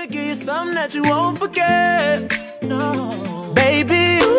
give you something that you won't forget. No, baby,